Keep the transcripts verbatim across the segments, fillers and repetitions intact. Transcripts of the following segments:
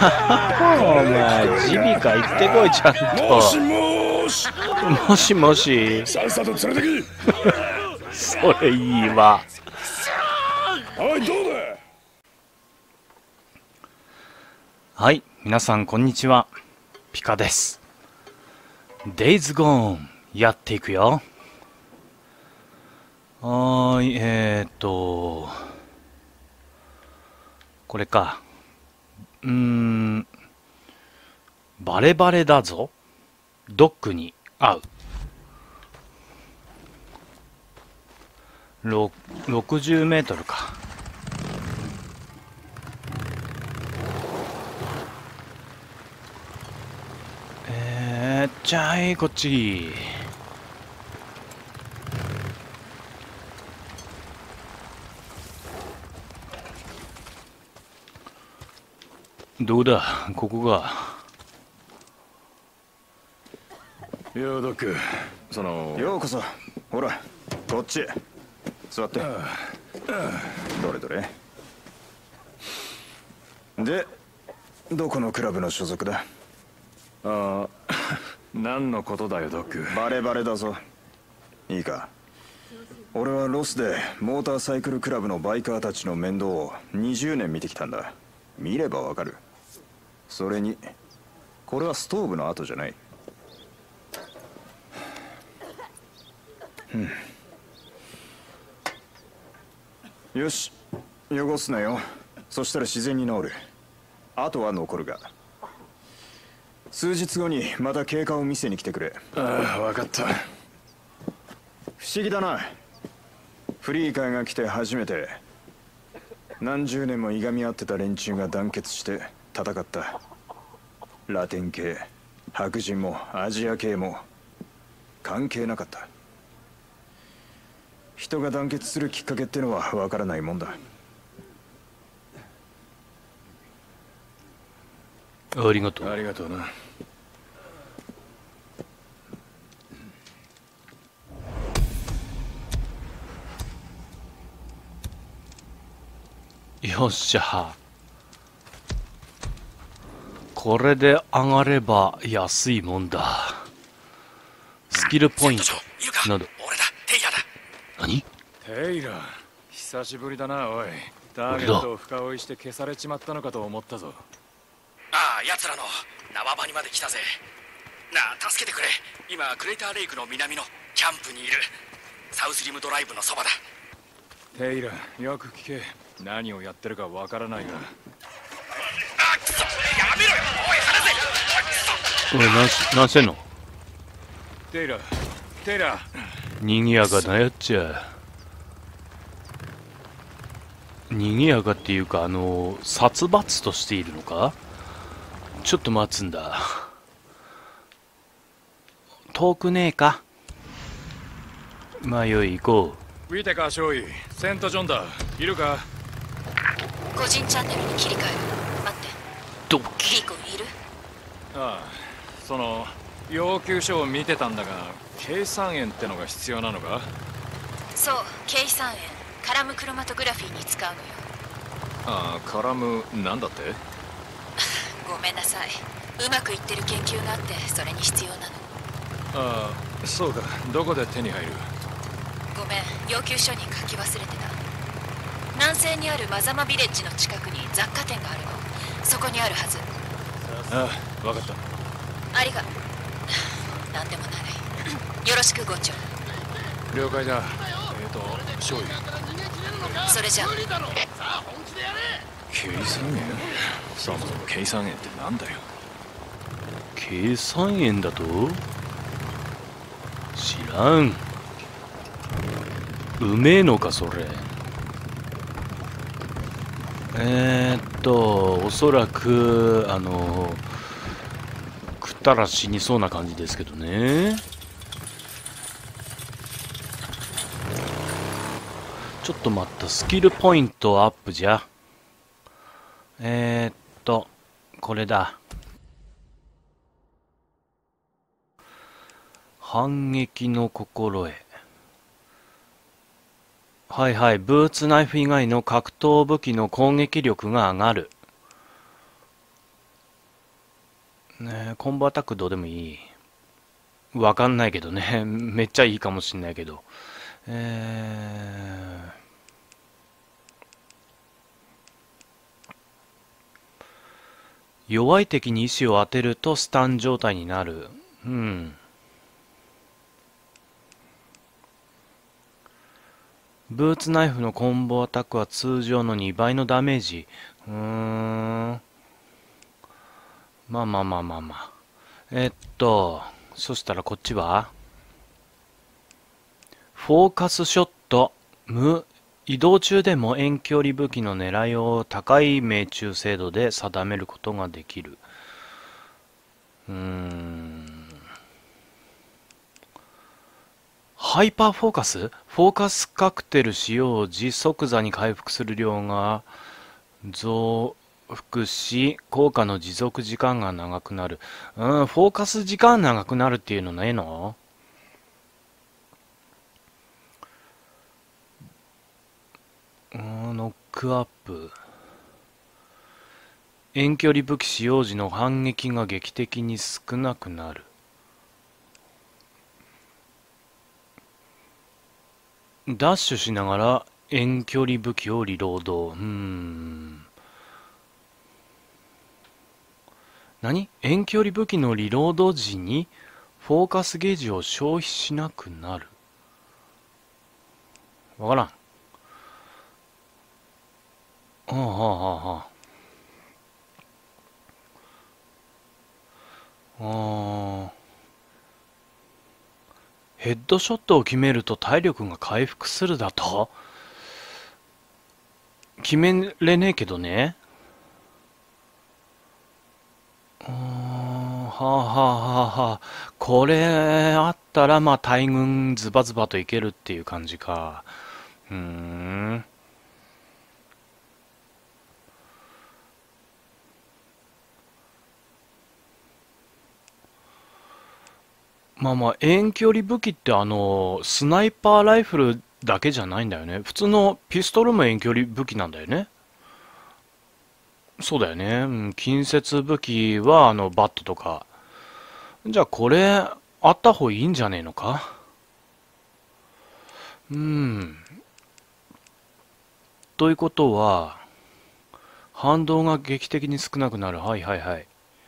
お前耳鼻科行ってこいちゃんと。 もしもしもしもし。 さっさと連れてき。 それいいわ。 おいどうだ。 はい、皆さんこんにちは。ピカです。デイズゴーンやっていくよ。はーい、えーっとこれか。うーんバレバレだぞ。ドッグに会う。ろくじゅうメートルか。えー、ちゃいこっち。どうだここが。 いやドック、そのようこそ。ほらこっちへ座って。どれどれで、どこのクラブの所属だ？ ああ何のことだよドック。 バレバレだぞ。いいか、俺はロスでモーターサイクルクラブのバイカーたちの面倒をにじゅうねん見てきたんだ。見ればわかる。それにこれはストーブの跡じゃない。よし、汚すなよ。そしたら自然に治る。あとは残るが、数日後にまた経過を見せに来てくれ。 ああ分かった。 不思議だな。フリーカーが来て初めて何十年もいがみ合ってた連中が団結して戦った。ラテン系、白人もアジア系も関係なかった。人が団結するきっかけってのはわからないもんだ。 ありがとう。 ありがとうな。 よっしゃ。これで上がれば安いもんだ。スキルポイントなど。 俺だ、テイヤだ。 何？ テイラー、久しぶりだな。おい、ターゲットを深追いして消されちまったのかと思ったぞ。 ああ、奴らの縄場にまで来たぜ。なあ、助けてくれ。今クレーターレイクの南のキャンプにいる。サウスリムドライブのそばだ。 テイラー、よく聞け。何をやってるかわからないが。 あ、くそ、やめろよ。おい、離せ。おい、くそ。 おい、なんし、なんしてんの？ テイラー、テイラー。 にぎやかなやっちゃ。にぎやかっていうか、あの殺伐としているのか？ちょっと待つんだ。遠くねえか？まあよい、行こウィテカー少尉、セントジョンだ。いるか？ 個人チャンネルに切り替える。待って。 う。ドキ。 リーコいる？ ああ、その要求書を見てたんだが、計算円ってのが必要なのか？ そう、計算円。カラムクロマトグラフィーに使うのよ。 ああ、カラムなんだって？ ごめんなさい。うまくいってる研究があってそれに必要なの。 ああ、そうか。どこで手に入る？ ごめん、要求書に書き忘れてた。南西にあるマザマビレッジの近くに雑貨店があるの。そこにあるはず。 ああ、分かった。 ありがなんでもない。よろしくご長。 了解だ。えっ、ー、と少尉、 それじゃ計算円？そもそも計算円ってなんだよ。 計算円だと？知らん。うめえのかそれ。えー、っとおそらくあの食ったら死にそうな感じですけどね。ちょっと待った。スキルポイントアップじゃ。えー、っとこれだ。反撃の心得。はいはい。ブーツナイフ以外の格闘武器の攻撃力が上がる。 ね、コンボアタックどうでもいい。わかんないけどね。めっちゃいいかもしんないけど。えー弱い敵に石を当てるとスタン状態になる。うん。ブーツナイフのコンボアタックは通常のにばいのダメージ。うーん。まあまあまあまあまあ。えっと、そしたらこっちはフォーカスショット。無。移動中でも遠距離武器の狙いを高い命中精度で定めることができる。うーん。ハイパーフォーカス？フォーカスカクテル使用時即座に回復する量が増幅し、効果の持続時間が長くなる。うん、フォーカス時間長くなるっていうのねえの？うん、ノックアップ。遠距離武器使用時の反撃が劇的に少なくなる。ダッシュしながら遠距離武器をリロード。うーん。何？遠距離武器のリロード時にフォーカスゲージを消費しなくなる。わからん。はあはあはあはあ。あー。ヘッドショットを決めると体力が回復するだと？決めれねえけどね。うーん、はあはあはあはあ。これあったらまあ大軍ズバズバといけるっていう感じか。うーん。まあまあ遠距離武器ってあのスナイパーライフルだけじゃないんだよね。普通のピストルも遠距離武器なんだよね。そうだよね。うん、近接武器はあのバットとか。じゃあこれあった方がいいんじゃねえのか。うん。ということは反動が劇的に少なくなる。はいはいはい。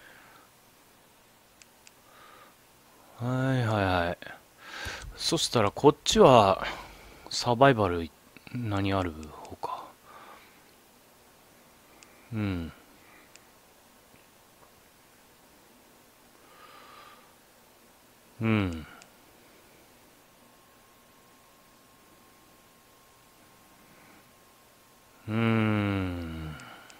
はいはいはい。そしたらこっちはサバイバル何ある方か。うん。うん。うーん。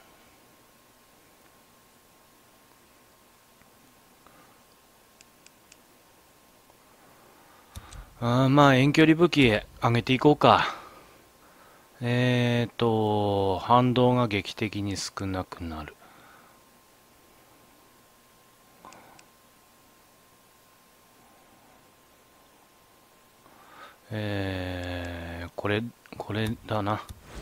あーまあ遠距離武器上げていこうか。えーと、反動が劇的に少なくなる。えー、これ、これだな。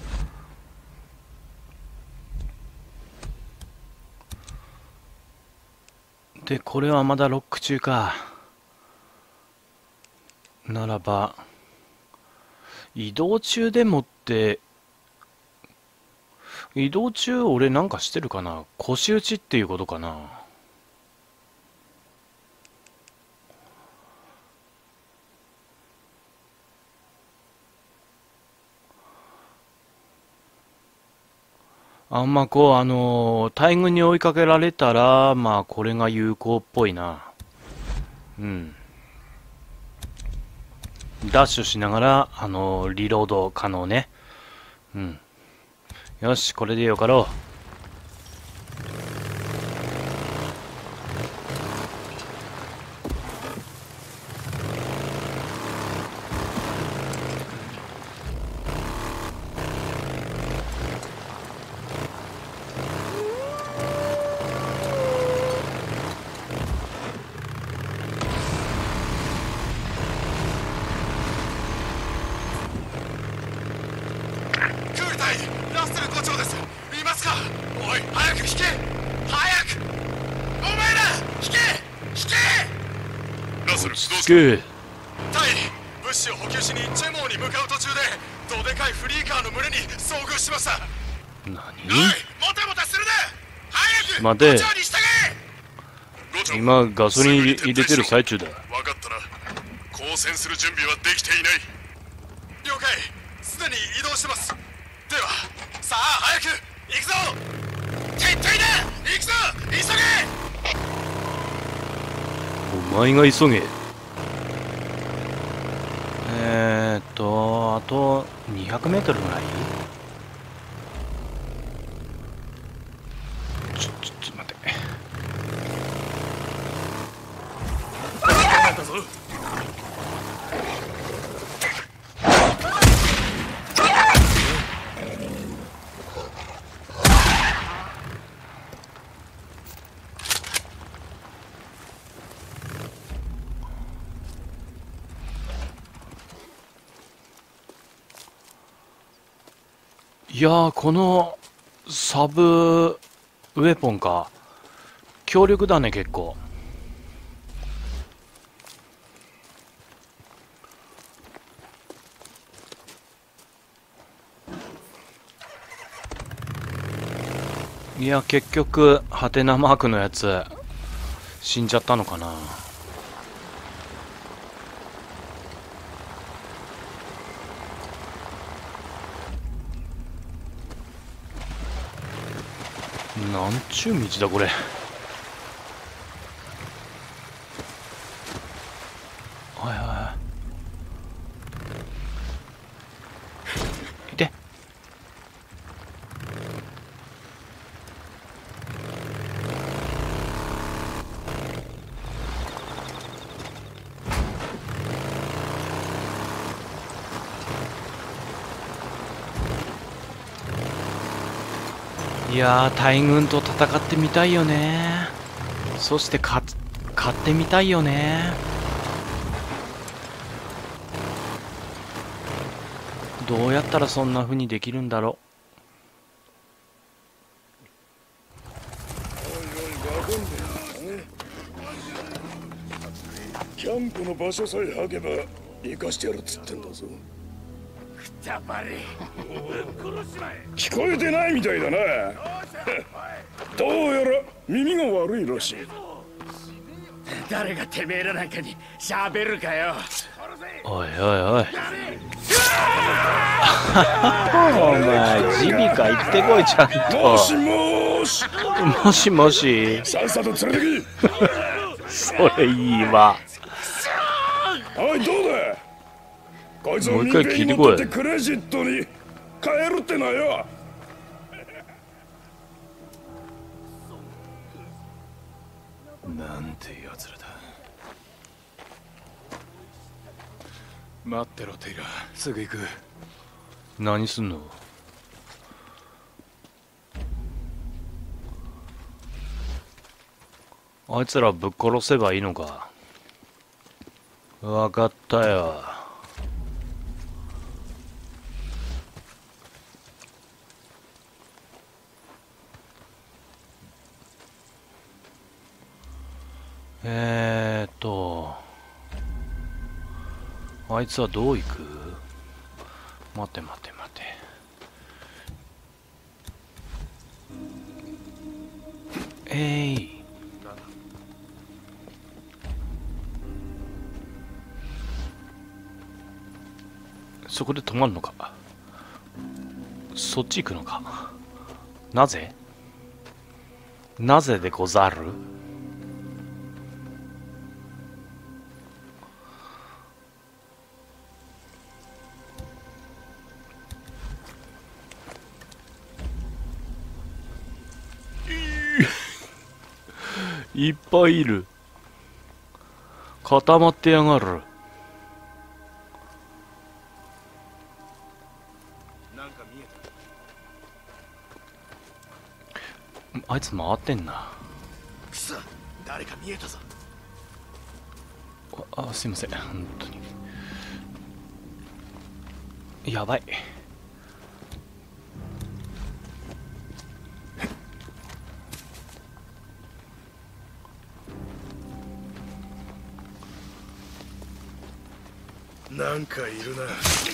で、これはまだロック中か。ならば、移動中でもって、移動中俺なんかしてるかな？腰打ちっていうことかな？あんまこう、あのー大軍に追いかけられたら、まあこれが有効っぽいな。うん。ダッシュしながら、あのーリロード可能ね。うん。よし、これでよかろう。 クール隊ラッセル伍長です。いますか？ する。 落ち着け。 タイ、物資を補給しにチェモーに向かう途中でどでかいフリーカーの群れに遭遇しました。 何？ おい、もたもたするな。早く待てご長に従え。ご長、 今ガソリン入れ入れてる最中だ。 分かったな。交戦する準備はできていない。了解、すでに移動してます。ではさあ早く行くぞ。撤退だ。行くぞ、急げ。 お前が急げ。えーっとあとにひゃくメートルぐらい。ちょちょちょ待って。 だぞ。 いやー、このサブウェポンか強力だね結構。いや結局ハテナマークのやつ死んじゃったのかな。なんちゅう道だこれ。はいはいはい。いて。いやー、大軍と戦ってみたいよね。そして勝勝ってみたいよね。どうやったらそんな風にできるんだろう。キャンプの場所さえ吐けば生かしてやるっつってんだぞ。くたばれ。聞こえてないみたいだな。どうやら耳が悪いらしい。誰がてめえらなんかに喋るかよ。 おいおいおい。お前ジビカ行ってこいちゃんと。 もしもし。 もしもし。 さっさと連れてき。 それいいわ。 おいどうだ。こいつを民兵に持ってってクレジットに帰るってなよ。なんてやつらだ。待ってろテイラー、すぐ行く。 何すんの。あいつらぶっ殺せばいいのか。わかったよ。えーっとあいつはどう行く。待て待て待て。えい、そこで止まるのか。そっち行くのか。なぜなぜでござる。いっぱいいる。固まってやがる。 なんか見えた。 あいつ回ってんな。 くそ、誰か見えたぞ。 あ、あすいません本当にやばい。 なんかいるな。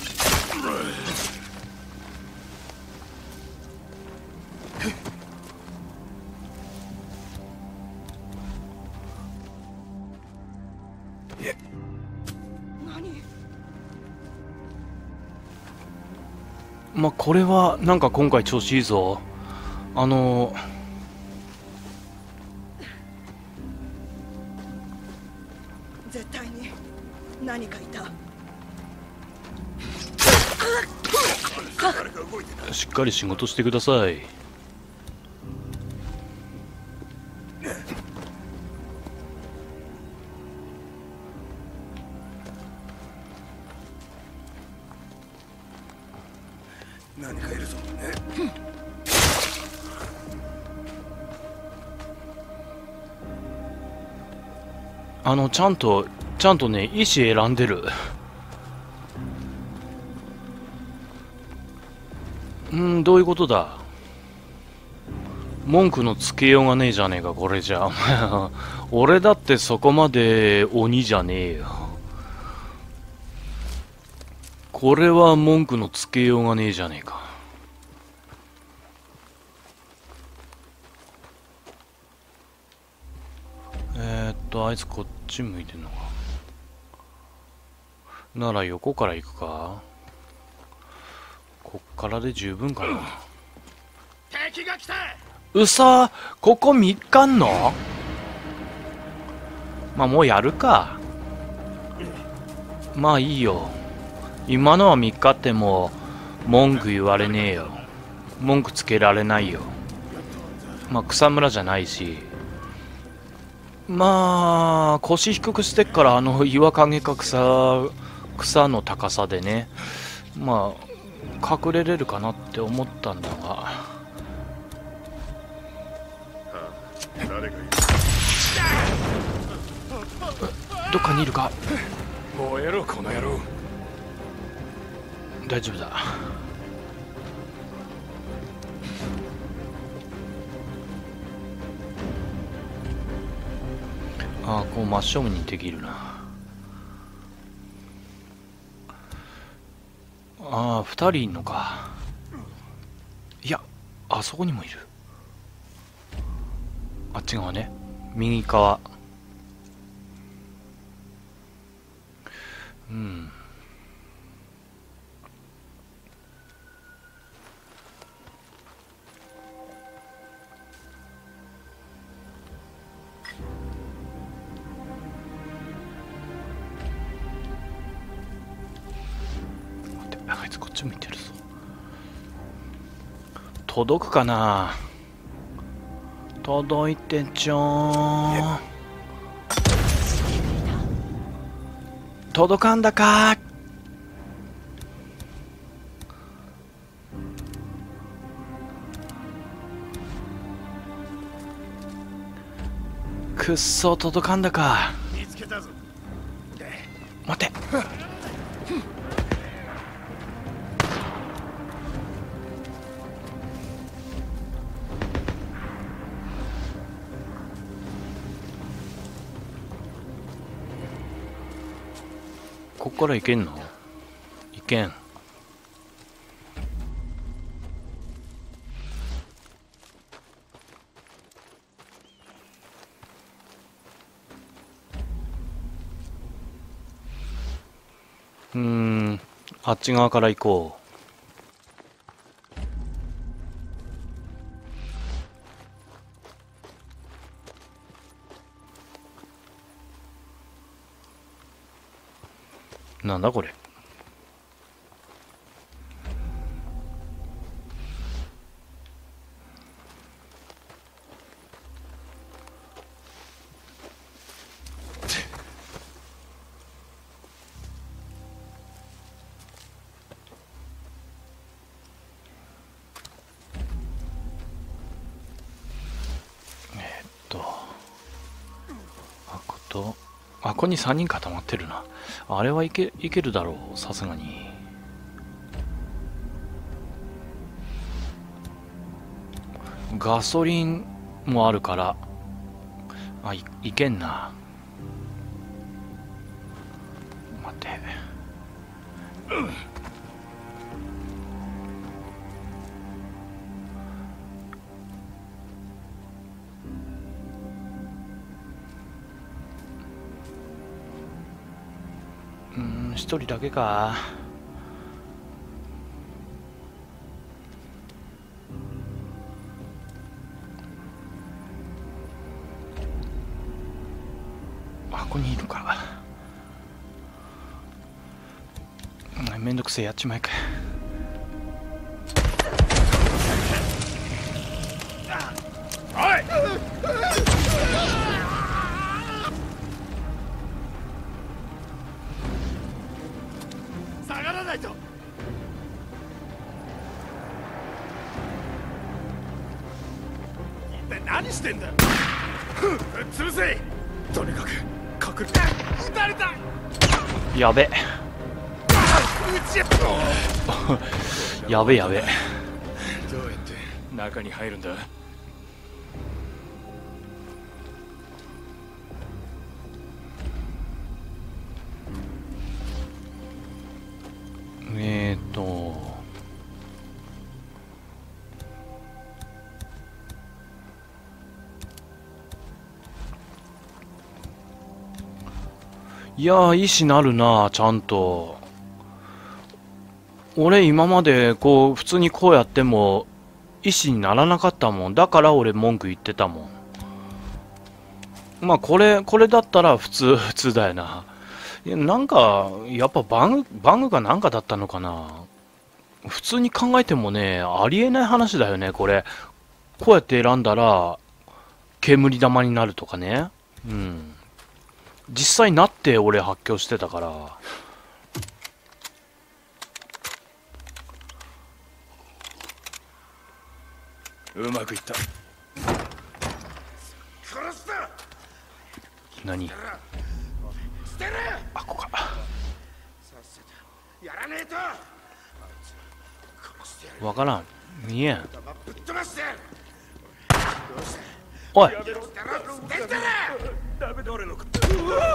まあこれはなんか今回調子いいぞ。あの絶対に何かいた。 しっかり仕事してください。 何かいるぞ。 あのちゃんとちゃんとね医師選んでる。うんどういうことだ。文句のつけようがねえじゃねえかこれじゃ。俺だってそこまで鬼じゃねえよ。これは文句のつけようがねえじゃねえか。えー、っとあいつこっち向いてんのか。なら横から行くか。こっからで十分かな。 敵が来た。 うそ、ここみっかんの。まあもうやるか。まあいいよ。今のはみっかっても文句言われねえよ。文句つけられないよ。まあ草むらじゃないし、まあ腰低くしてっからあの岩陰か草草の高さでね、まあ隠れれるかなって思ったんだが、 誰がいる。 どっかにいるか。 燃えろこの野郎。 大丈夫だ。ああこう真正面にできるな。ああふたりいんのか。いやあそこにもいる。あっち側ね、右側。うん。待って、あいつこっち向いてるぞ。届くかな。届いてちょーん。届かんだかー。くっそ届かんだか。 見つけたぞ。 待て。こっから行けんの？行けん。うーん、あっち側から行こう。なんだこれ。えーっとあことあここにさんにん固まってるな。あれはいけいけるだろう、さすがに。ガソリンもあるからあ い, いけんな。待って、 うん、一人だけか。あ、ここにいるか。めんどくせえ、やっちまえか。 おい、下がらないと。一体何してんだ。潰せ。とにかく隠れて。撃たれた。 やべ撃ちやべやべ。 どうやって中に入るんだ？ えーっといやー、意志なるな、ちゃんと。俺今までこう普通にこうやっても意志にならなかったもん。だから俺文句言ってたもん。まあこれこれだったら普通普通だよな。いや、なんかやっぱバグバグがなんかだったのかな。普通に考えてもね、ありえない話だよね、これ。こうやって選んだら煙玉になるとかね。うん、実際なって俺発狂してたから。 うまくいった。 殺すな。 何？ 捨てる。 あ、ここか。 さっさとやらねえと。殺してやる。 わからん。見えん。 ぶっ飛ばしてやる。どうした。 おい。 やめろ。捨ててる。ダメだ俺のこと。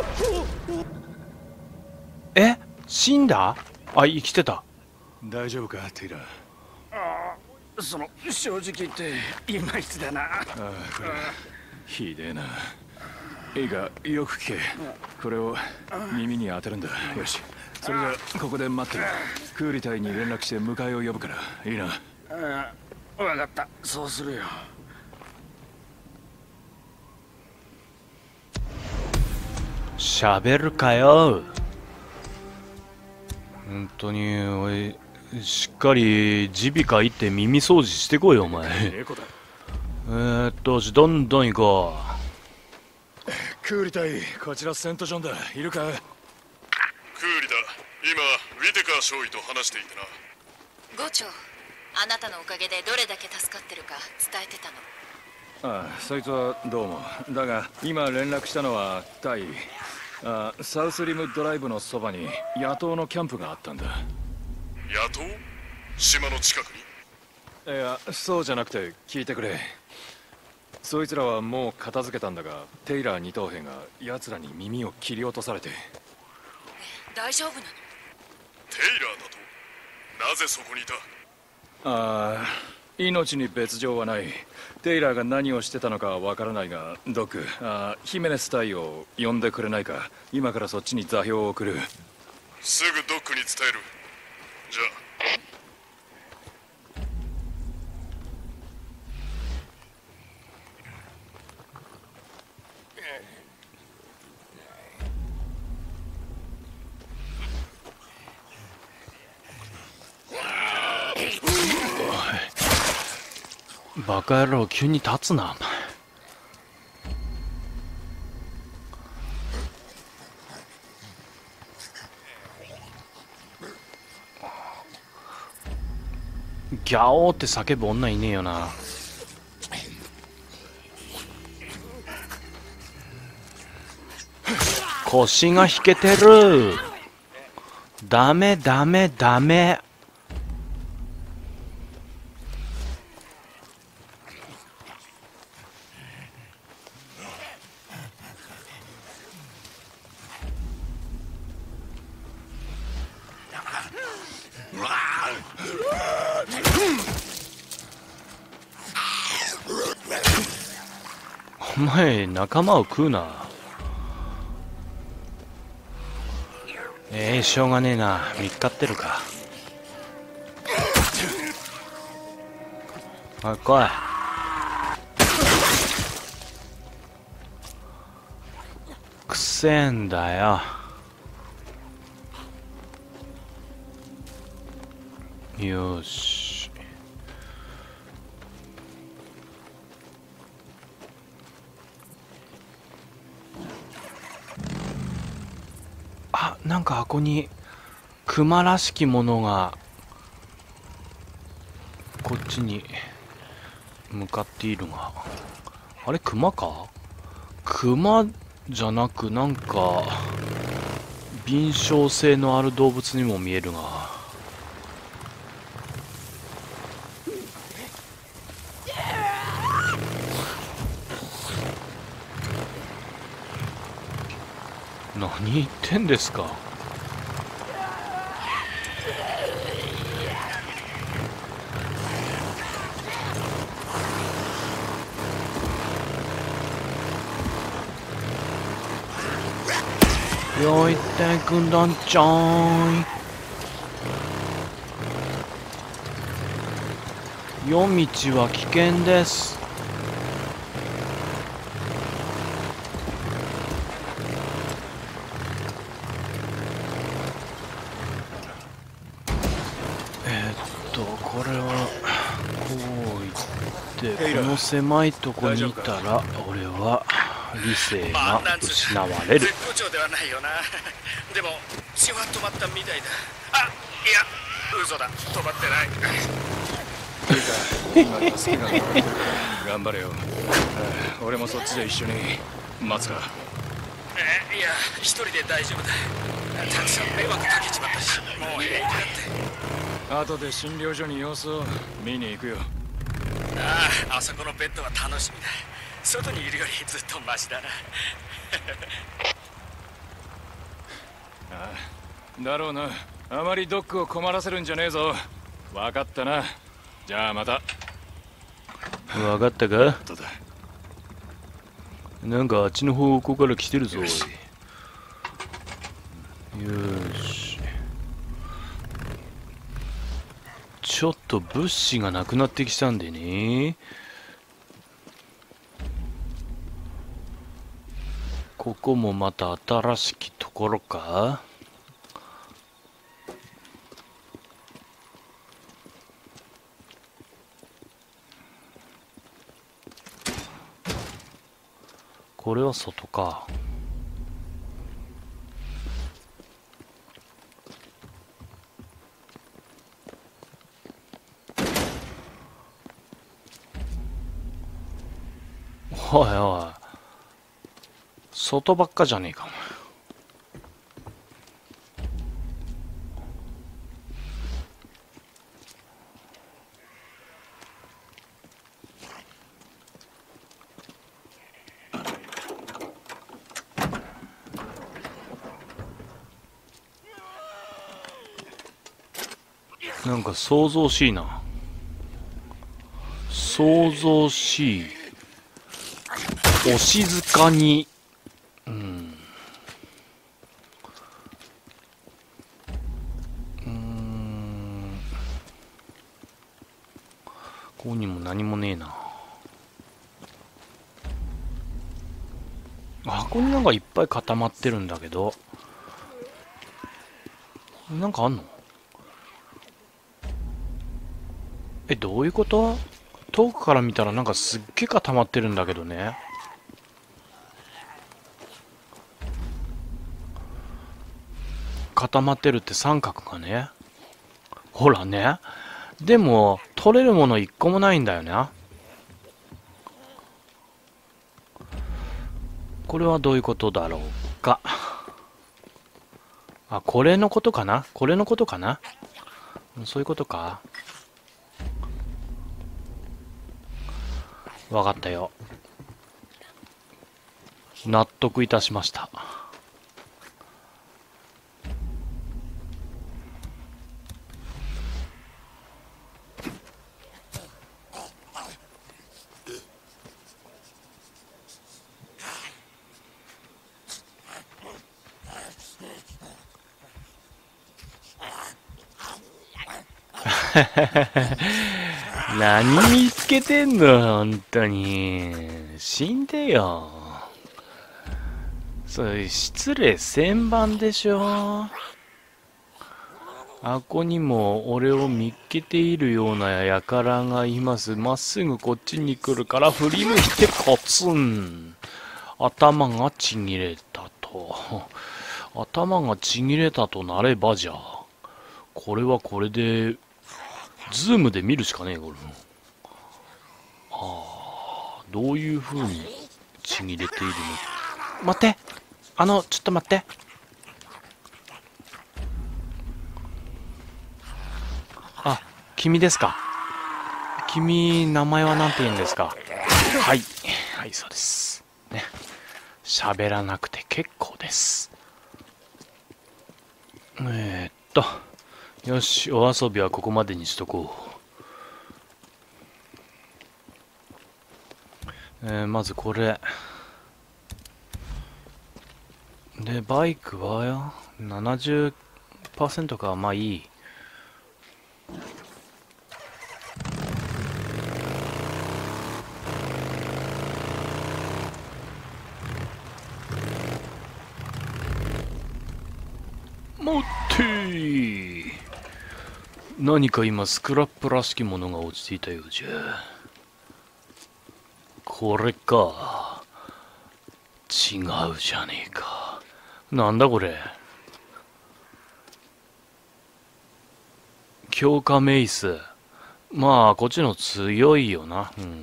え？死んだ？あ、生きてた。 大丈夫か、テイラー。 その正直言っていまいちだな。 ああ、これひでえな。いいか、よく聞け。これを耳に当てるんだ。よし、それじゃここで待ってる。クーリ隊に連絡して迎えを呼ぶから。いいな。 ああ、分かった、そうするよ。 喋るかよ。本当におい、しっかり耳鼻科行って耳掃除してこいよお前。えーっとどんどん行こう。クーリ隊、こちらセントジョンだ。いるか？ クーリだ。今ウィテカー少尉と話していてな。 伍長、あなたのおかげでどれだけ助かってるか伝えてたの。 ああ、そいつはどうも。だが今連絡したのはタイ。ああ、サウスリムドライブのそばに野党のキャンプがあったんだ。 野党？島の近くに？ いや、そうじゃなくて聞いてくれ。そいつらはもう片付けたんだが、テイラー二等兵が奴らに耳を切り落とされて。 大丈夫なの？ テイラーだと？なぜそこにいた？ ああ、命に別状はない。テイラーが何をしてたのかわからないが、ドック、あヒメネス隊を呼んでくれないか。今からそっちに座標を送る。 すぐドックに伝える。じゃあ。 バカ野郎、急に立つな。ギャオーって叫ぶ女いねえよな。腰が引けてる。ダメダメダメ。 お前仲間を食うな。ええー、しょうがねえな。見っかってるか。おい来い。くせえんだよ。よし。あ、なんか箱にクマらしきものがこっちに向かっているが、あれクマか？クマじゃなくなんか敏捷性のある動物にも見えるが。何言ってんですか。よいってくんだんちゃーい。夜道は危険です。えーっとこれはこう行ってこの狭いとこにいたら俺は理性が失われる。 絶好調ではないよな。でも血は止まったみたいだ。あ、いや嘘だ、止まってない。 いいか、今助けがもらってるから頑張れよ。ああ、俺もそっちで一緒に待つか。 え、いや一人で大丈夫だ。たくさん迷惑かけちまったし、もう平気だって。 後で診療所に様子を見に行くよ。 ああ、あそこのベッドは楽しみだ。外にいるよりずっとマシだな。 ああ、だろうな。あまりドックを困らせるんじゃねえぞ。分かったな。じゃあまた。 分かったか。なんかあっちの方向から来てるぞ。よし。ちょっと物資がなくなってきたんでね。ここもまた新しきところか。これは外か。おいおい、外ばっかじゃねえかお前。なんか想像しいな。想像しい。お静かに。うん。うーん。ここにも何もねえな。あ、ここになんかいっぱい固まってるんだけど。なんかあんの？え、どういうこと？遠くから見たらなんかすっげえ固まってるんだけどね。固まってるって三角がね。ほらね。でも取れるもの一個もないんだよね。これはどういうことだろうか。あ、これのことかな？これのことかな？そういうことか。わかったよ。納得いたしました。 何見つけてんの本当に。死んでよ。それ失礼千番でしょ。あこにも俺を見っけているような輩がいます。まっすぐこっちに来るから振り向いてコツン。頭がちぎれたと。頭がちぎれたとなればじゃ。これはこれで、ズームで見るしかねえ、これ。ああ、どういう風にちぎれているの。待ってあの、ちょっと待って。あ、君ですか。君、名前は何て言うんですか。はい。はい、そうです。ね。喋らなくて結構です。えー、っと。よし、お遊びはここまでにしとこう。えー、まずこれ。で、バイクは ななじゅっパーセント か、まあいい。待ってー。何か今スクラップらしきものが落ちていたようじゃ。これか。違うじゃねえか。なんだこれ。強化メイス。まあこっちの強いよな。うん。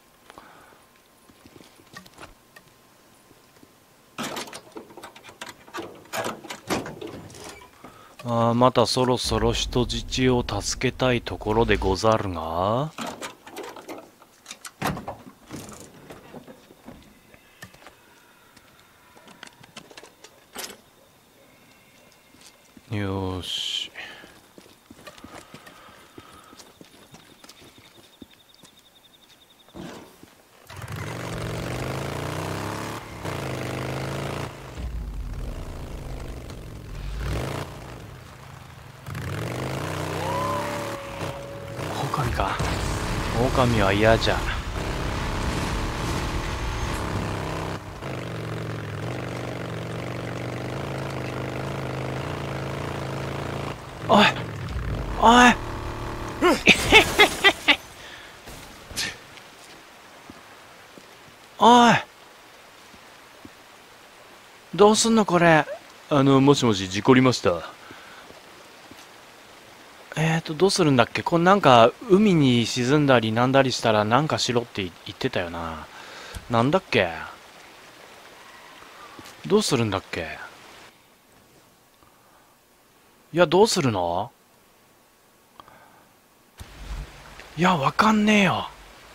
ああ、またそろそろ人質を助けたいところでござるが。よーし。狼か。狼は嫌じゃ。おいおいおいどうすんのこれ。あの、もしもし、事故りました。えーと、どうするんだっけ。これなんか、海に沈んだりなんだりしたらなんかしろって言ってたよな。なんだっけ。どうするんだっけ。いや、どうするの。いや、わかんねえよ。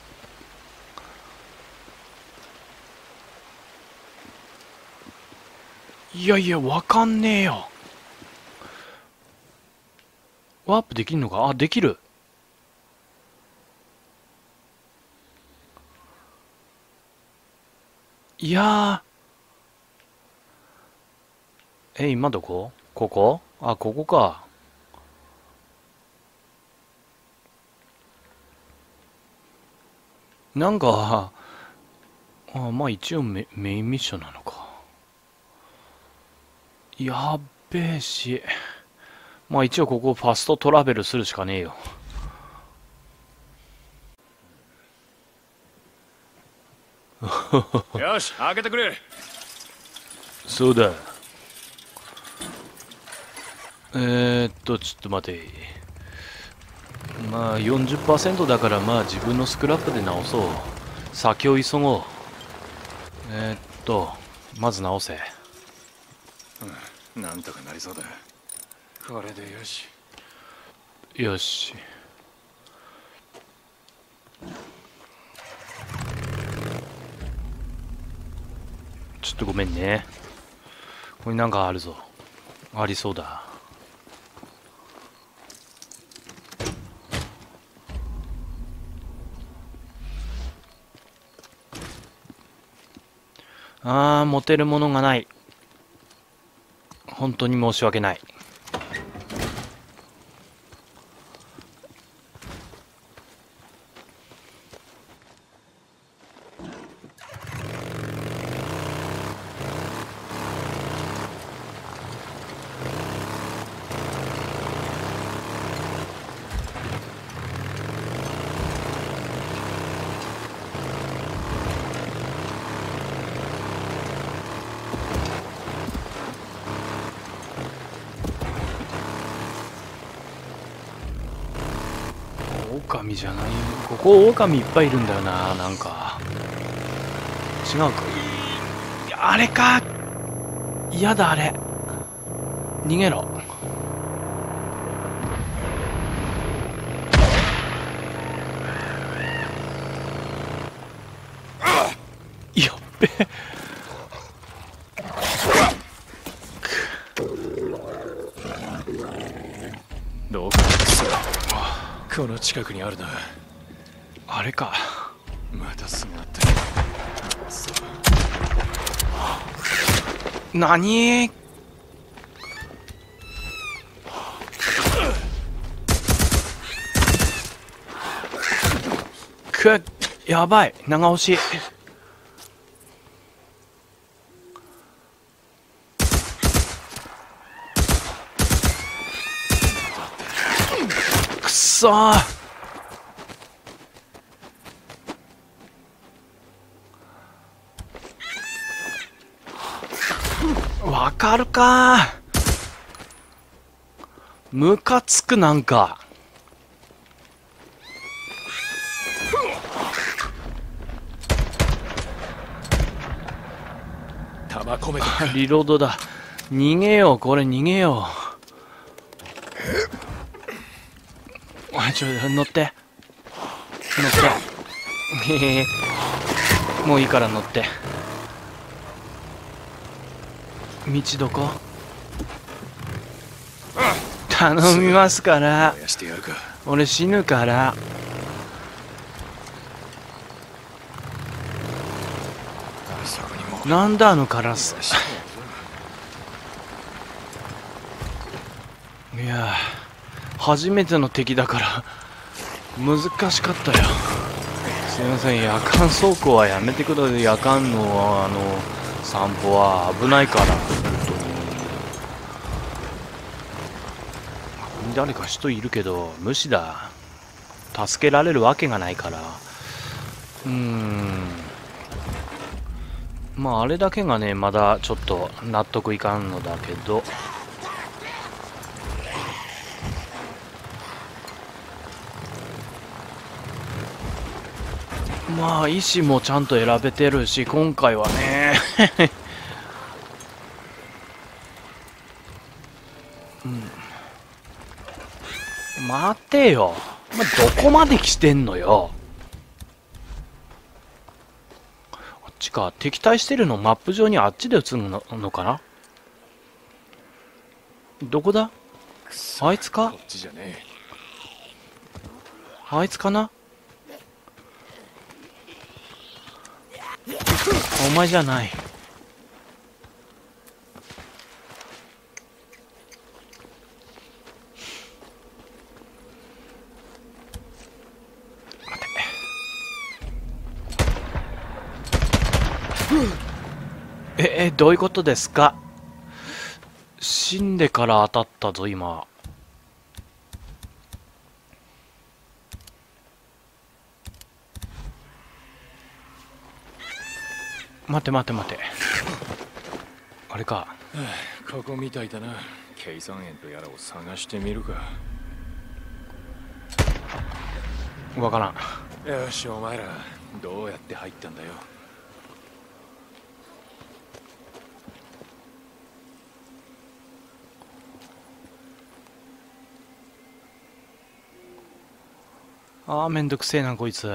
いやいや、わかんねえよ。ワープできんのか。あ、できる。いやー。え、今どこ。ここ。あ、ここか。なんか、あ、まあ一応メ、メインミッションなのか。やっべえし。まあ一応ここファストトラベルするしかねえよ。 よし、開けてくれ。 そうだ。えー、っと、ちょっと待て。まあ よんじゅっパーセント だからまあ自分のスクラップで直そう。先を急ごう。えー、っと、まず直せ。 うん、なんとかなりそうだ。これでよし。 よし。ちょっとごめんね。これなんかあるぞ。ありそうだ。あー、持てるものがない。本当に申し訳ない。 狼じゃない。ここ狼いっぱいいるんだよな。なんか違うか。いやあれか。嫌だあれ。逃げろ。やっべえ。 どこだこの近くにあるな。 あれか。 またすぐあった。 何？くっ、やばい、長押し。くそー。わかるか。ムカつく。なんか弾込めてリロードだ。逃げよう、これ逃げよう。おい、ちょ乗って乗ってへへ。もういいから乗って。道どこ？頼みますから。 燃やしてやるか。 俺死ぬから。 そこにもなんだあのカラス。いや初めての敵だから難しかったよ。すいません、夜間走行はやめてください。夜間のあの散歩は危ないから。本当に誰か人いるけど無視だ。助けられるわけがないから。うーん、まああれだけがねまだちょっと納得いかんのだけど。まあ医師もちゃんと選べてるし今回はねうん、待てよ、お前どこまで来てんのよ。あっちか。敵対してるのマップ上にあっちで映るののかな。どこだ。あいつか。 こっちじゃねあいつかな。お前じゃない。待て。え、え、どういうことですか。死んでから当たったぞ今。待て待て待て。あれか。 ここみたいだな。計算円とやらを探してみるか。 わからん。 よし、お前らどうやって入ったんだよ。 あーめんどくせえなこいつ。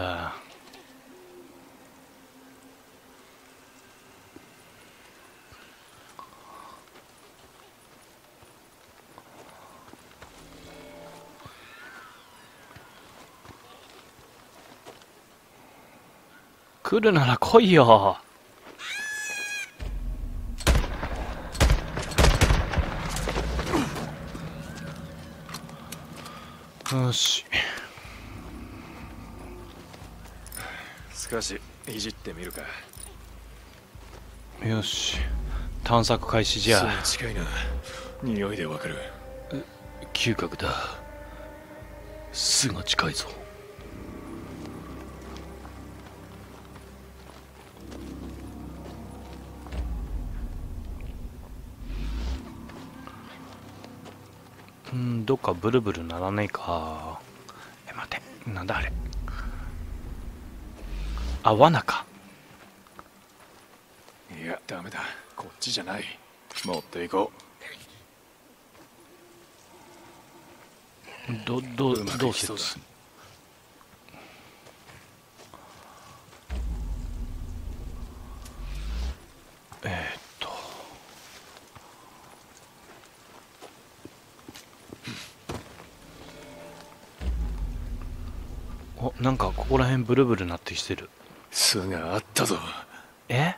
来るなら来いよ。よし。 少しいじってみるか。 よし。探索開始じゃ。 近いな。匂いでわかる。 嗅覚だ。巣が近いぞ。うん、どっかブルブルならねえか。え、待待て、なんだあれ。あ、罠か。 いやダメだ、こっちじゃない。持っていこう。どどうまくどうするいきそうだ。 えー、っとお、なんかここら辺ブルブルなってきてる。 巣があったぞ。 え、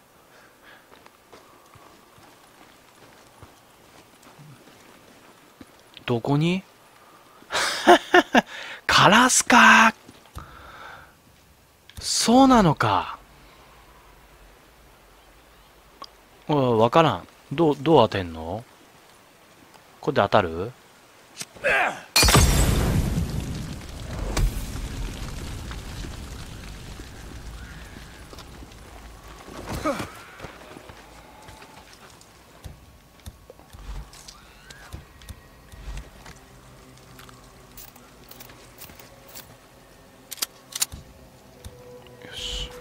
どこにカラスか。そうなのか。おい、わからん。どうどう当てんの。これで当たる。よし。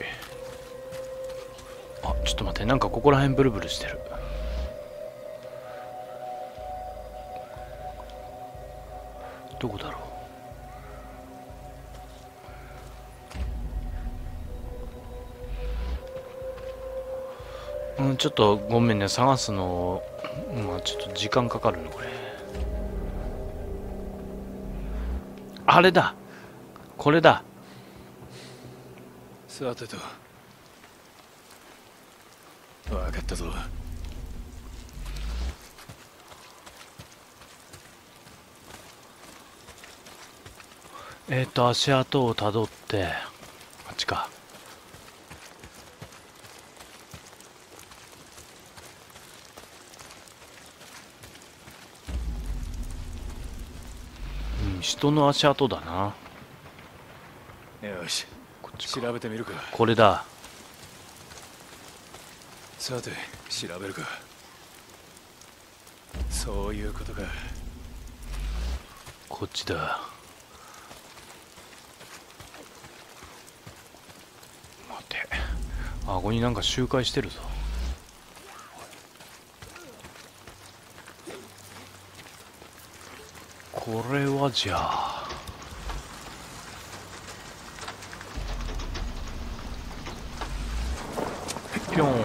あ、ちょっと待って、なんかここら辺ブルブルしてる。どこだろう。うん、ちょっとごめんね、探すの、まあちょっと時間かかるのこれ。あれだ、これだ。 さてと、分かったぞ。 えっと足跡をたどって、あっちか。うん、人の足跡だな。 よし、 こっちか。 調べてみるか。 これだ。 さて調べるか。そういうことか。 こっちだ。待て、顎になんか周回してるぞ。これはじゃあぴょん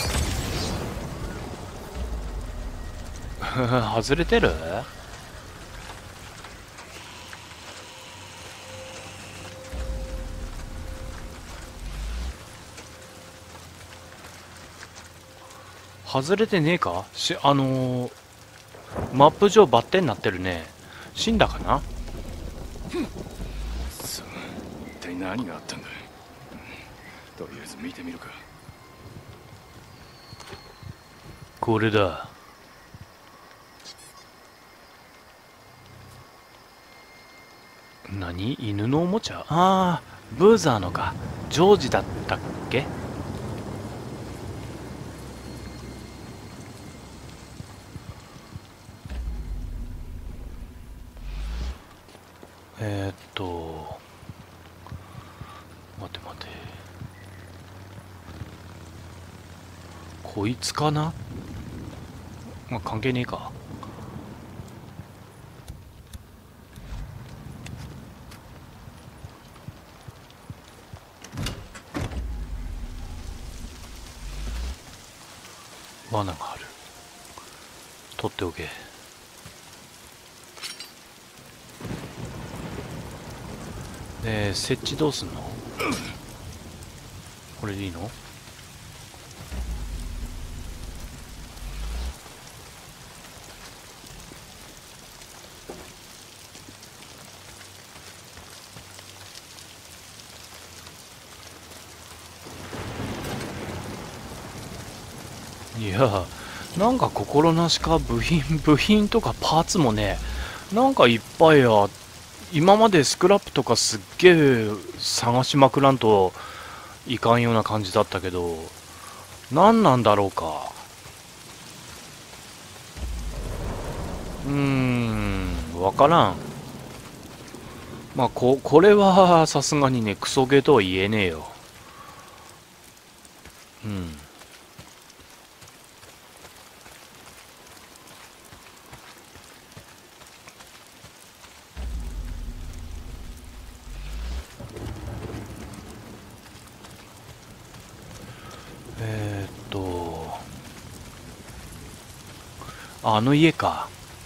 外れてる。外れてねえかし、あのー、マップ上バッテンになってるね。死んだかな。 そう、一体何があったんだ。とりあえず見てみるか。 これだ。何、犬のおもちゃ。ああ、ブーザーのか。ジョージだったっけ。えー、っと待て待て、こいつかな。まあ関係ねえか。罠がある。取っておけ。で、設置どうすんの。これでいいの。いや、なんか心なしか部品部品とかパーツもね、なんかいっぱいや。今までスクラップとかすっげえ探しまくらんといかんような感じだったけど、何なんだろうか。うーん、わからん。 まあここれはさすがにねクソゲーとは言えねえよ。うん。えー、っとあ、あの家か。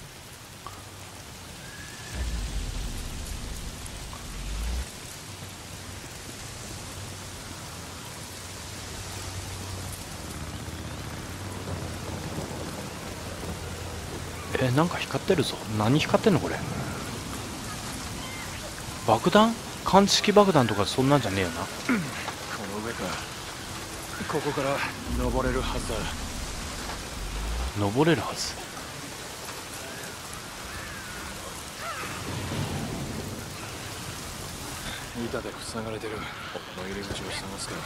え、なんか光ってるぞ。何光ってんのこれ。爆弾？鑑識爆弾とかそんなんじゃねえよな。 この上か。ここから登れるはずだ。 登れるはず。 板で塞がれてる。この入り口を探すか。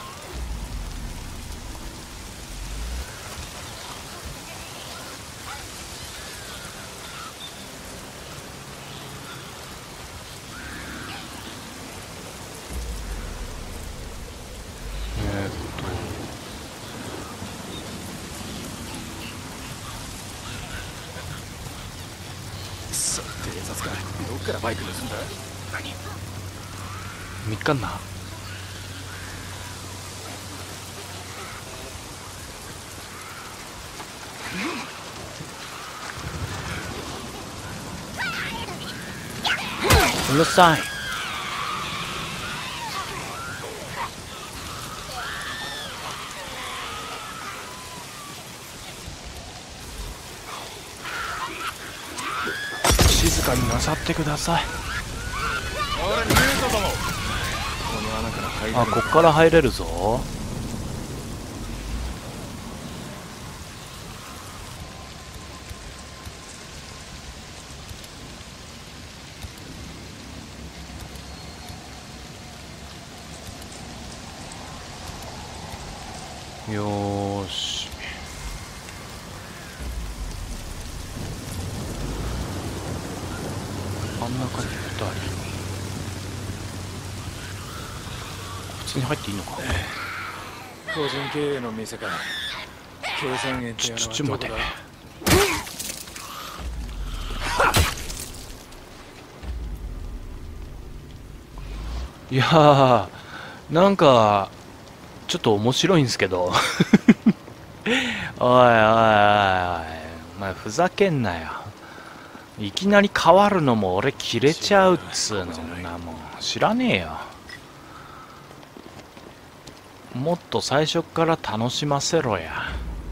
どっからバイク盗んだ？何？ みっかんな。うるさい。静かになさってください。あ、こっから入れるぞ。よーし。真ん中にふたり。普通に入っていいのか。 個人経営の店か。計算円ってやちょちょ待て。いやー、なんかちょっと面白いんですけど。おいおいおいおい、お前ふざけんなよ。いきなり変わるのも俺切れちゃうっつうの。なもん知らねえよ。もっと最初から楽しませろや。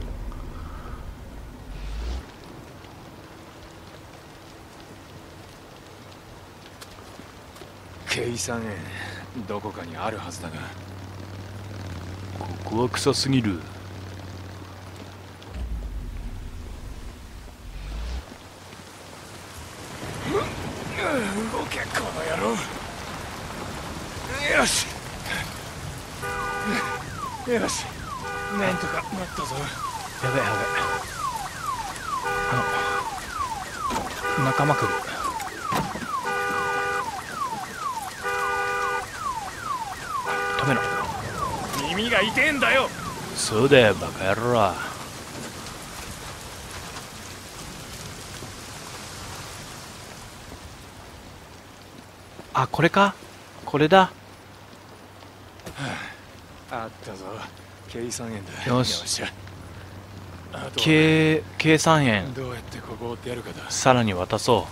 計算円どこかにあるはずだが。 ここは臭すぎる。 動けこの野郎。よしよし、なんとかなったぞ。 やべやべ。あの仲間来る。止めろ。 耳が痛えんだよ。 そうだよバカ野郎。あ、これか。これだ。 あったぞ。計算円だ。 よし。 よっしゃ。 計計算円。 どうやってここを追ってやるかだ。 さらに渡そう。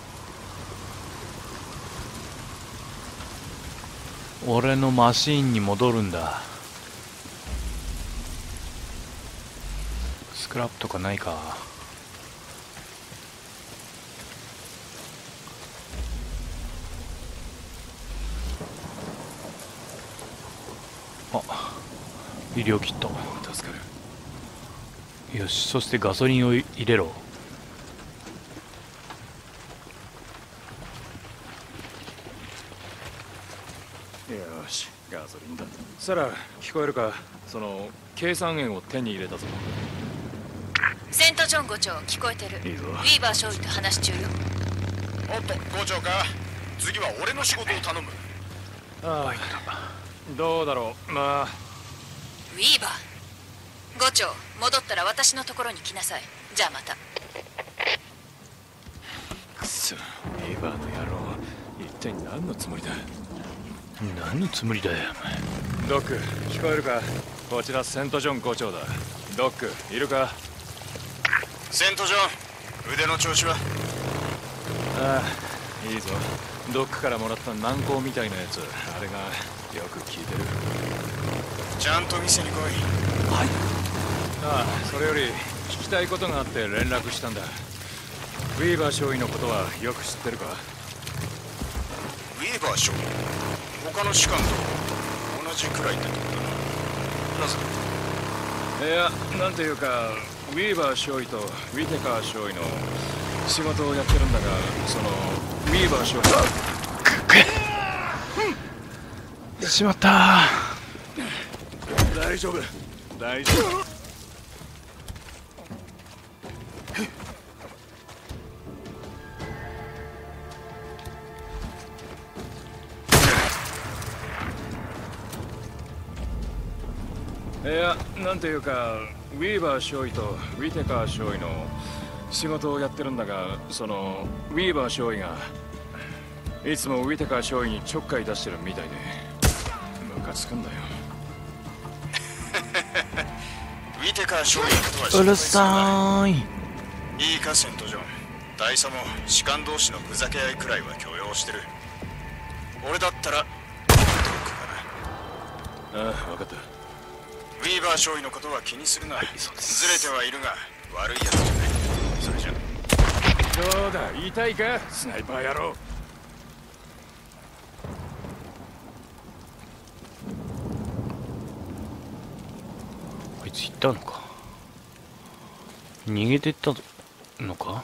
俺のマシーンに戻るんだ。スクラップとかないか。あ、医療キット。 助かる。よし、そしてガソリンを入れろ。 よし、ガソリンだ。サラ、聞こえるか。その計算円を手に入れたぞ。 セントジョン伍長、聞こえてる。 いいぞ。 ウィーバー少尉と話し中よ。 おっと、校長か。 次は俺の仕事を頼む。 ああ、どうだろう。まあウィーバー、伍長、戻ったら私のところに来なさい。じゃあまた。 くそ、エヴァの野郎、一体何のつもりだ。 何のつもりだよ。 ドック、聞こえるか。こちらセントジョン校長だ。ドック、いるか。 セントジョン、腕の調子は。 ああ、いいぞ。ドックからもらった軟膏みたいなやつ、あれがよく効いてる。 ちゃんと店に来い。 はい。ああ、それより聞きたいことがあって連絡したんだ。ウィーバー少尉のことはよく知ってるか。 ウィーバー少尉、他の士官と同じくらいってとこだな。なぜ？ いや、なんていうか、ウィーバー少尉とウィテカー少尉の仕事をやってるんだが、そのウィーバー少尉がしまった。 大丈夫、大丈夫。いや、なんていうか、ウィーバー少尉とウィテカー少尉の仕事をやってるんだが、そのウィーバー少尉がいつもウィテカー少尉にちょっかい出してるみたいでムカつくんだよ。 ウィテカー少尉のことは心うる配するな。 さーい。 いいかセントジョン、大佐も士官同士のふざけ合いくらいは許容してる。俺だったらどうかな。 ああ、分かった。 ウィーバー少尉のことは気にするな。 はい、そうです。 ずれてはいるが悪いやつじゃない。それじゃどうだ、痛いかスナイパー野郎。 あいつ行ったのか。逃げてったのか。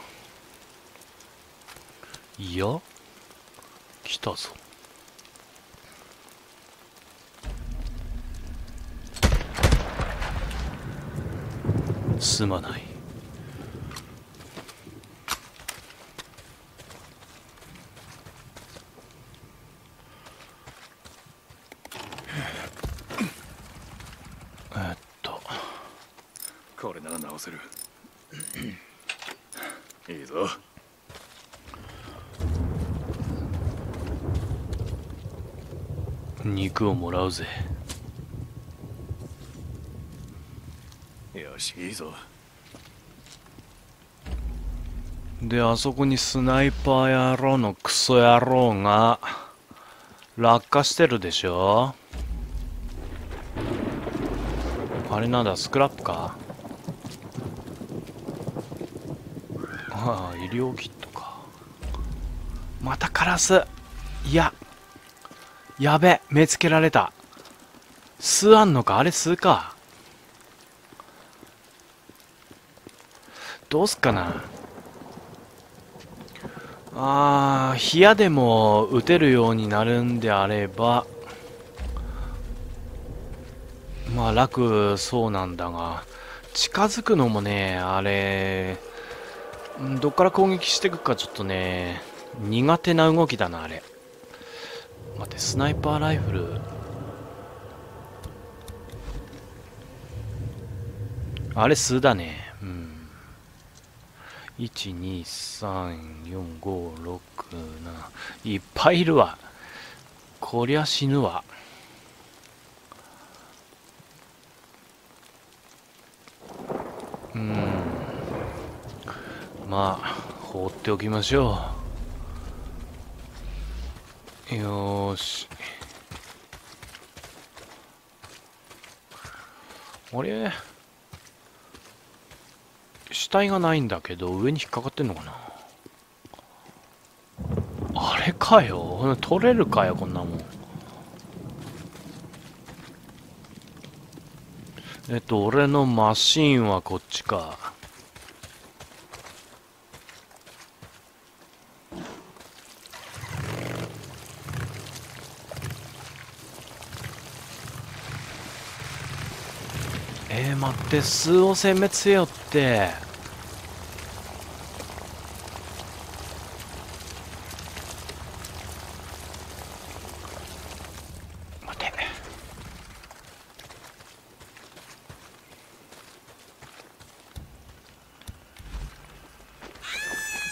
いや、来たぞ。すまない。えーっとこれなら直せる。いいぞ。 肉をもらうぜ。 よし、いいぞ。 で、あそこにスナイパー野郎のクソ野郎が落下してるでしょ。あれなんだ、スクラップか。ああ、医療キットか。またカラス。いや、やべ、目つけられた。巣あんのか。あれ巣か。どうすっかな。あー、部屋でも撃てるようになるんであればまあ楽そうなんだが、近づくのもね、あれどっから攻撃してくかちょっとね苦手な動きだな。あれ待って、スナイパーライフル、あれ数だね。うん、いち、に、さん、よん、ご、ろく、なな、いっぱいいるわ。こりゃ死ぬわ。うん、まあ放っておきましょう。よーし。あれ、死体がないんだけど上に引っかかってんのかな。あれかよ、取れるかよこんなもん。えっと俺のマシーンはこっちか。えー、待って、巣を殲滅せよって。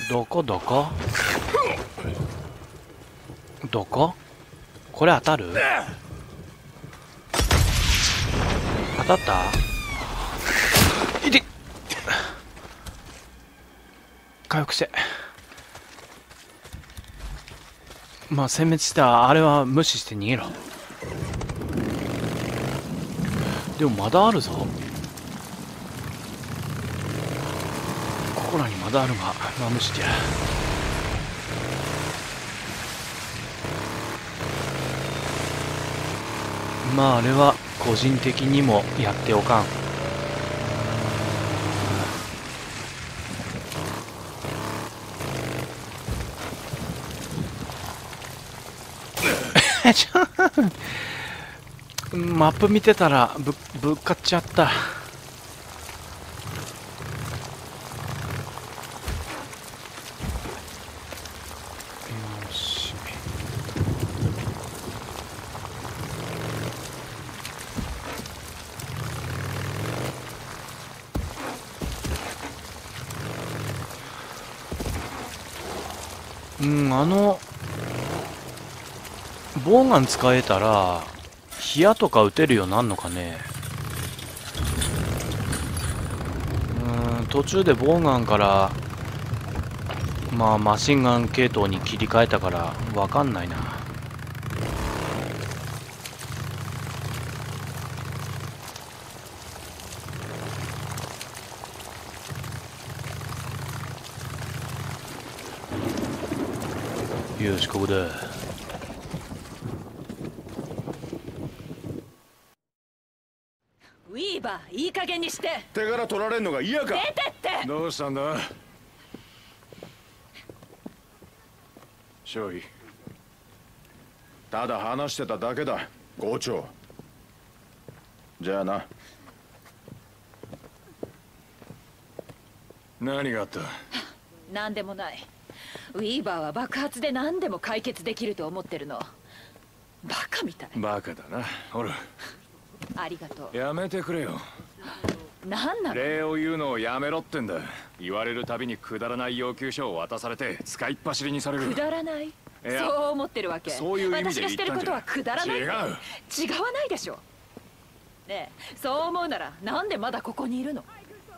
どこどこどこ？これ当たる？当たった？いてっ！回復して。まあ殲滅したあれは無視して逃げろ。でもまだあるぞ。ここらにまだあるが、まあ無視じゃ。まああれは個人的にもやっておかん。マップ見てたらぶぶっかっちゃった。よし。うん、あのボウガン使えたら火矢とか撃てるようになるのかね。うん、途中でボウガンからまあマシンガン系統に切り替えたからわかんないな。よし、ここだ。 ウィーバー、いい加減にして。 手柄取られんのが嫌か。 出てって。 どうしたんだ少尉。ただ話してただけだ、校長。じゃあな。何があった？ 何でもない。ウィーバーは爆発で何でも解決できると思ってるの。バカみたい。 バカだな。ほら、 ありがとやめてくれよ。 う。何なの？ 礼を言うのをやめろってんだ。言われるたびにくだらない要求書を渡されて使いっ走りにされる。 くだらない？ やそう思ってるわけ。 そういう意味で私がしてることはくだらないって。 違う。 違わないでしょ。ねえ、そう思うならなんでまだここにいるの？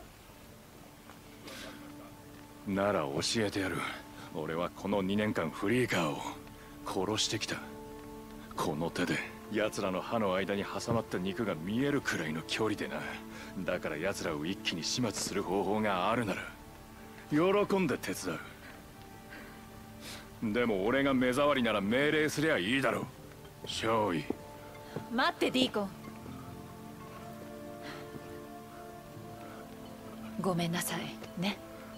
なら教えてやる。俺はこのにねんかんフリーカーを殺してきた。この手で奴らの歯の間に挟まった肉が見えるくらいの距離でな。だから奴らを一気に始末する方法があるなら喜んで手伝う。でも俺が目障りなら命令すりゃいいだろう。少尉。 待ってディーコン。ごめんなさいね。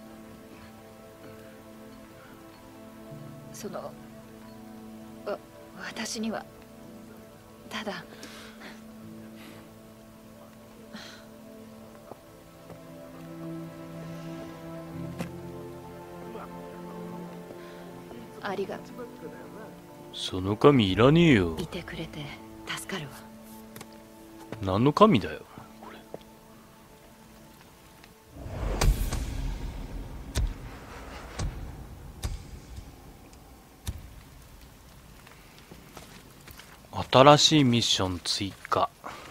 そのわ私にはただありがとう。 その紙いらねえよ。 いてくれて助かるわ。 何の紙だよこれ。新しいミッション追加。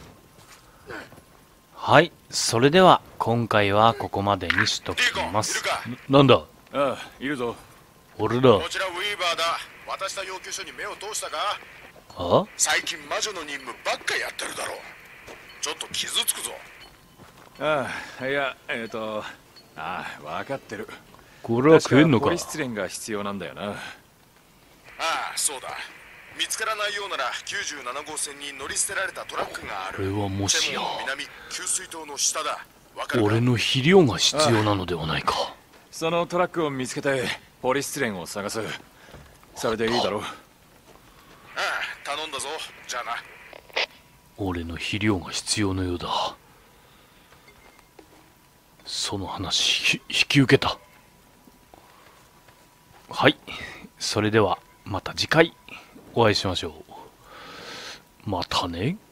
はい、それでは今回はここまでにしときます。なんだ？ ああ、いるぞ。 俺だ。 こちらウィーバーだ。渡した要求書に目を通したか？ あ？ 最近魔女の任務ばっかやってるだろう。ちょっと傷つくぞ。 ああ、いや、えっと、ああ、分かってる。 これは食えんのか？ ポリスチレンが必要なんだよな。 ああ、そうだ。見つからないようならきゅうじゅうななごうせんに乗り捨てられたトラックがある。 これはもしや南給水塔の下だ。わかるか？ 俺の肥料が必要なのではないか。 そのトラックを見つけてポリスチレンを探す。それでいいだろう。 ああ、頼んだぞ。じゃあな。 俺の肥料が必要のようだ。その話引き受けた。はい、それではまた次回お会いしましょう。またね。